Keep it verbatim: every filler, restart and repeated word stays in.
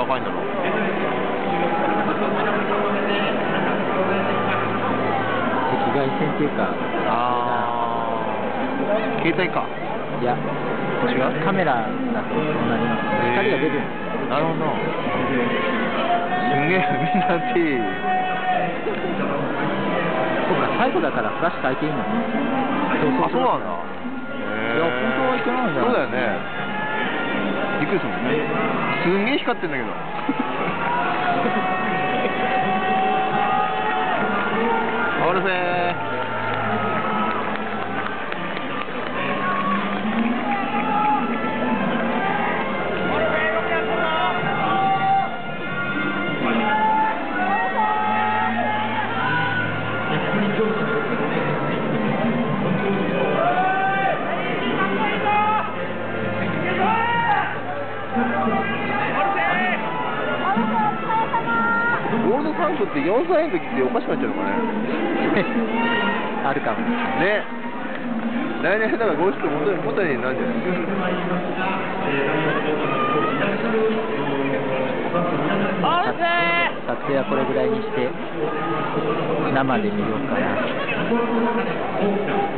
高いんだろう。 赤外線っていうか、 ああ、携帯か。 いや、 違う？ カメラだとそうなります。光が出るんです。 なるほど。すげえ、みんなっていい。 そうか、最後だからフラッシュ焚いていいのね。 あ、そうなんだ。 いや、本当はいけないんじゃない？ そうだよね。びっくりするもんね。すんげえ光ってんだけど。あるぜー。ゴールドサンクってよんさいの時っておかしくなっちゃうのかね。 あるかもね。来年だからゴールド元に元になるんじゃないですか。撮影はこれぐらいにして生で見ようかな。